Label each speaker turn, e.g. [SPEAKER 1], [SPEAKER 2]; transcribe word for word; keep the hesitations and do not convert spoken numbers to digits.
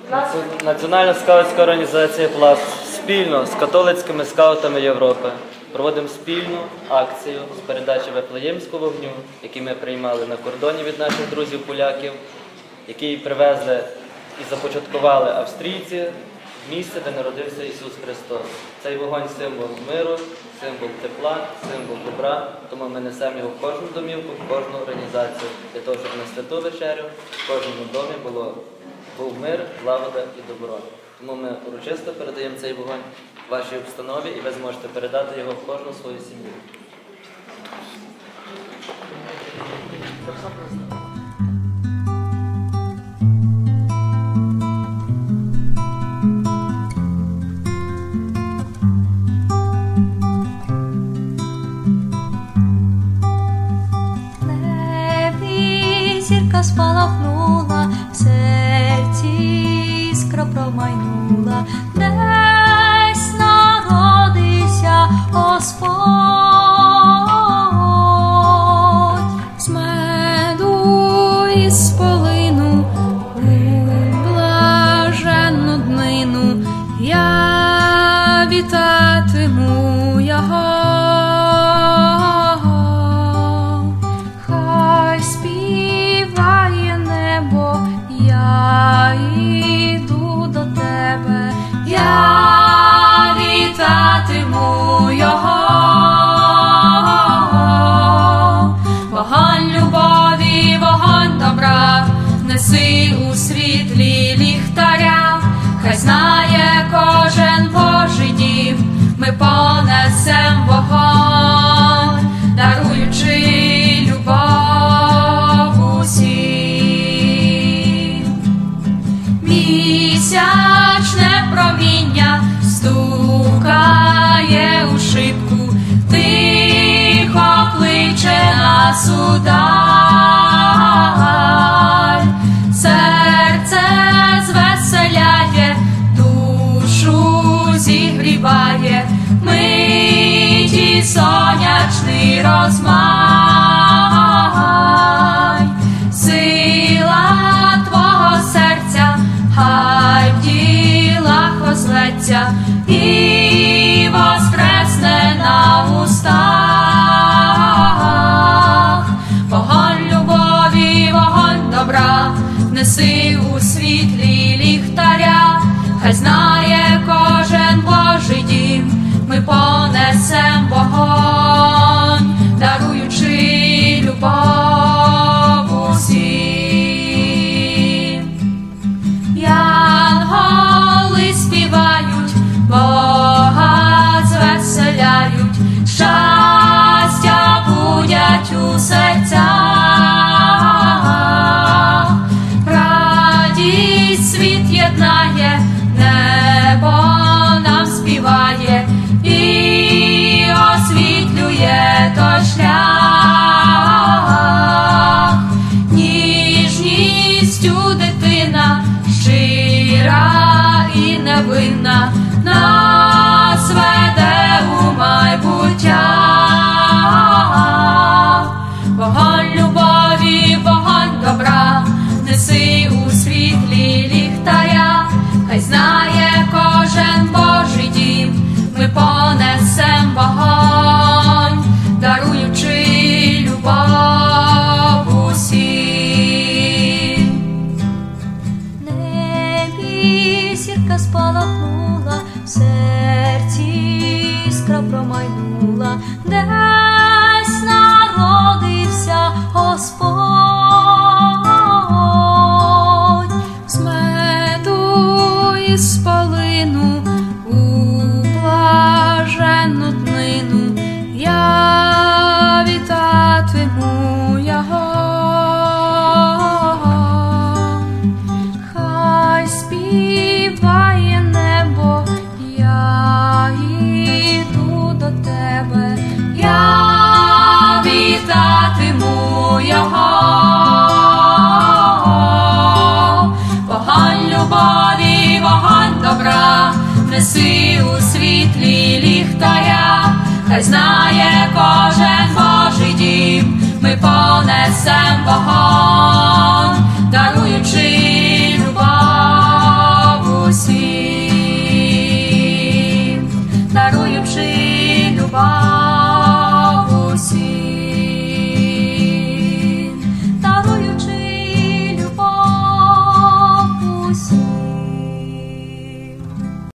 [SPEAKER 1] Національна скаутська організація «Пласт» спільно з католицькими скаутами Європи проводимо спільну акцію з передачі Вифлеємського вогню, який ми приймали на кордоні від наших друзів-поляків, який привезли і започаткували австрійці в місце, де народився Ісус Христос. Цей вогонь – символ миру, символ тепла, символ добра, тому ми несемо його в кожну домівку, в кожну організацію, для того, щоб на святу вечерю в кожному домі було був мир, злагода і добро. Тому ми урочисто передаємо цей вогонь вашій установі, і ви зможете передати його в кожну свою сім'ю.
[SPEAKER 2] Небі зірка спалахнула, в серці іскра промайнула, десь народився Господь. З меду і з полину у блаженну днину я вітатиму його. Хай співає небо, я йду до тебе, я вітатиму його. Вогонь любові, вогонь добра, неси у світлі ліхтаря. Хай знає кожен Божий дім, ми понесем вогонь, даруючи любов усім. Місячне проміння стукає у шибку, тихо кличе нас удаль. Серце звеселяє, душу зігріває, миті сонячний розмай. Сила твого серця хай в ділах озветься і воскресне на устах. Вогонь любові, вогонь добра, неси у світлі ліхтаря. Хай знає кожен Божий дім, ми понесем вогонь, даруючи любов усім. Янголи співають, Бога звеселяють, щастя будять у серцях. Радість світ єднає, небо нам співає і освітлює той шлях. Ніжністю дитина, щира і невинна, нас веде у майбуття. Вогонь любові, вогонь добра, неси у світлі ліхтаря. Хай знає кожен Божий дім, ми понесем вогонь, даруючи любов усім. Небі зірка спалахнула, в серці іскра промайнула, десь народився Господь. З меду і з полину у блаженну днину я вітатиму його. Хай співає небо, я йду до тебе, я вітатиму його. Вогонь любові, вогонь добра, неси у світлі ліхтаря. Хай знає кожен Божий дім, ми понесем